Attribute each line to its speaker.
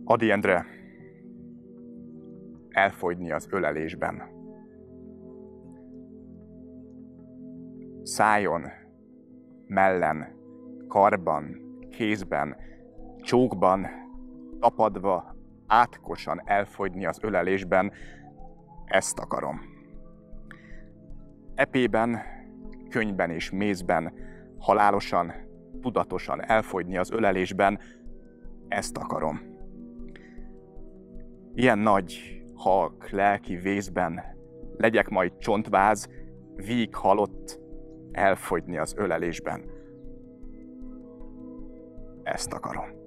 Speaker 1: Ady Endre, elfogyni az ölelésben. Szájon, mellen, karban, kézben, csókban, tapadva, átkosan elfogyni az ölelésben, ezt akarom. Epében, könnyben és mézben, halálosan, tudatosan elfogyni az ölelésben, ezt akarom. Ilyen nagy, halk, lelki vészben legyek majd csontváz, víg halott, elfogyni az ölelésben. Ezt akarom.